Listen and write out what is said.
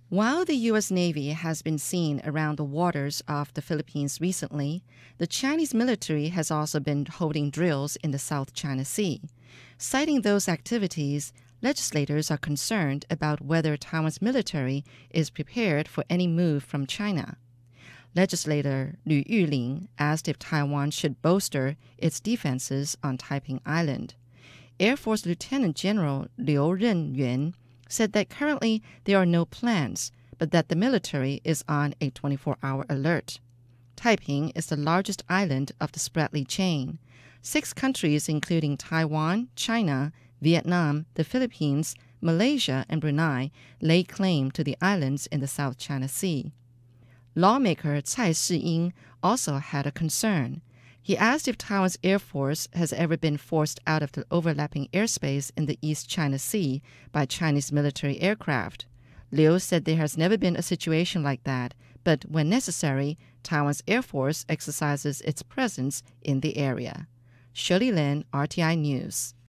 While the U.S. Navy has been seen around the waters of the Philippines recently, the Chinese military has also been holding drills in the South China Sea. Citing those activities, legislators are concerned about whether Taiwan's military is prepared for any move from China. Legislator Liu Yuling asked if Taiwan should bolster its defenses on Taiping Island. Air Force Lieutenant General Liu Renyuan said that currently there are no plans, but that the military is on a 24-hour alert. Taiping is the largest island of the Spratly chain. 6 countries, including Taiwan, China, Vietnam, the Philippines, Malaysia, and Brunei, lay claim to the islands in the South China Sea. Lawmaker Cai also had a concern. He asked if Taiwan's Air Force has ever been forced out of the overlapping airspace in the East China Sea by Chinese military aircraft. Liu said there has never been a situation like that, but when necessary, Taiwan's Air Force exercises its presence in the area. Shirley Lin, RTI News.